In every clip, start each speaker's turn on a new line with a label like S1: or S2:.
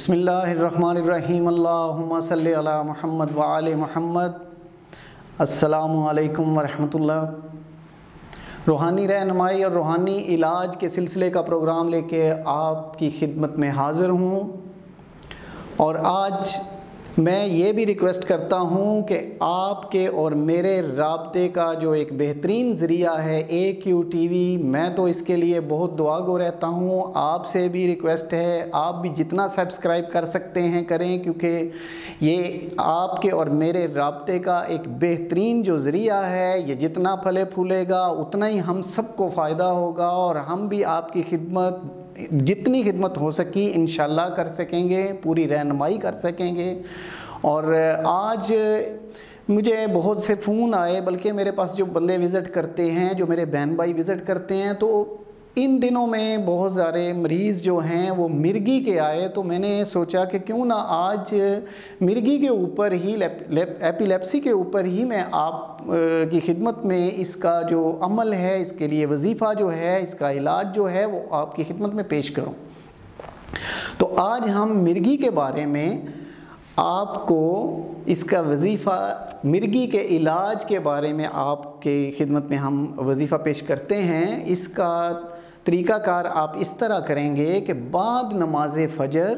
S1: बिस्मिल्लाहिर्रहमानिर्रहीम अल्लाहुम्मा सल्लि अला मुहम्मद व आले मुहम्मद। अस्सलामु अलैकुम वरहमतुल्लाह। रूहानी रहनुमाई और रूहानी इलाज के सिलसिले का प्रोग्राम लेके आपकी खिदमत में हाज़िर हूँ। और आज मैं ये भी रिक्वेस्ट करता हूँ कि आपके और मेरे राब्ते का जो एक बेहतरीन ज़रिया है AQTV, मैं तो इसके लिए बहुत दुआगो रहता हूँ। आपसे भी रिक्वेस्ट है, आप भी जितना सब्सक्राइब कर सकते हैं करें, क्योंकि ये आपके और मेरे राब्ते का एक बेहतरीन जो ज़रिया है, ये जितना फले फूलेगा उतना ही हम सबको फ़ायदा होगा और हम भी आपकी खिदमत जितनी खिदमत हो सकी इंशाल्लाह कर सकेंगे, पूरी रहनुमाई कर सकेंगे। और आज मुझे बहुत से फ़ोन आए, बल्कि मेरे पास जो बंदे विज़िट करते हैं, जो मेरे बहन भाई विज़िट करते हैं, तो इन दिनों में बहुत सारे मरीज़ जो हैं वो मिर्गी के आए। तो मैंने सोचा कि क्यों ना आज मिर्गी के ऊपर ही एपिलेप्सी के ऊपर ही मैं आप की खिदमत में इसका जो अमल है, इसके लिए वजीफ़ा जो है, इसका इलाज जो है वो आपकी खिदमत में पेश करूं। तो आज हम मिर्गी के बारे में आपको इसका वजीफ़ा, मिर्गी के इलाज के बारे में आपके खिदमत में हम वजीफ़ा पेश करते हैं। इसका तरीक़ाकार आप इस तरह करेंगे कि बाद नमाज फ़जर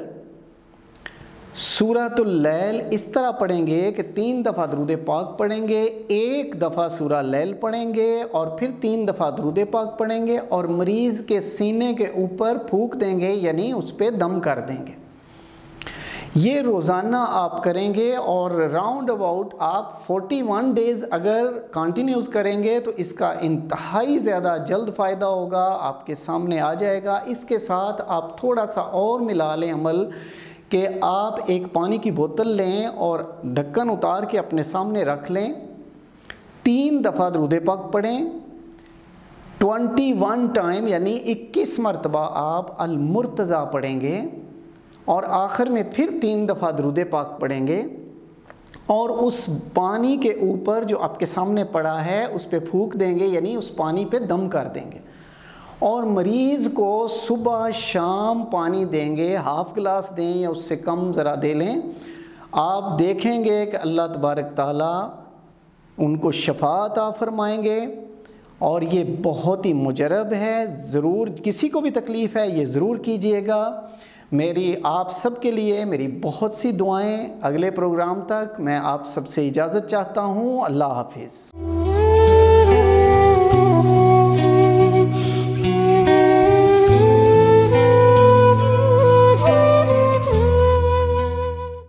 S1: सूरतुल लैल इस तरह पढ़ेंगे कि 3 दफ़ा दरूद पाक पढ़ेंगे, 1 दफ़ा सूरा लैल पढ़ेंगे और फिर 3 दफ़ा दरूद पाक पढ़ेंगे और मरीज़ के सीने के ऊपर फूंक देंगे, यानी उस पर दम कर देंगे। ये रोज़ाना आप करेंगे और राउंड अबाउट आप 41 डेज़ अगर कंटिन्यूस करेंगे तो इसका इंतहाई ज़्यादा जल्द फ़ायदा होगा, आपके सामने आ जाएगा। इसके साथ आप थोड़ा सा और मिला लें अमल कि आप एक पानी की बोतल लें और ढक्कन उतार के अपने सामने रख लें, 3 दफ़ा दरूद पाक पढ़ें, 21 टाइम यानी 21 मरतबा आप अल मुर्तज़ा पढ़ेंगे और आखिर में फिर 3 दफ़ा दरूद पाक पढ़ेंगे और उस पानी के ऊपर जो आपके सामने पड़ा है उस पे फूंक देंगे, यानी उस पानी पे दम कर देंगे। और मरीज़ को सुबह शाम पानी देंगे, हाफ़ गिलास दें या उससे कम ज़रा दे लें। आप देखेंगे कि अल्लाह तबारक ताला उनको शफ़ा अता फरमाएंगे। और ये बहुत ही मुजरब है, ज़रूर किसी को भी तकलीफ़ है ये ज़रूर कीजिएगा। मेरी आप सब के लिए मेरी बहुत सी दुआएं। अगले प्रोग्राम तक मैं आप सबसे इजाज़त चाहता हूँ। अल्लाह हाफिज़।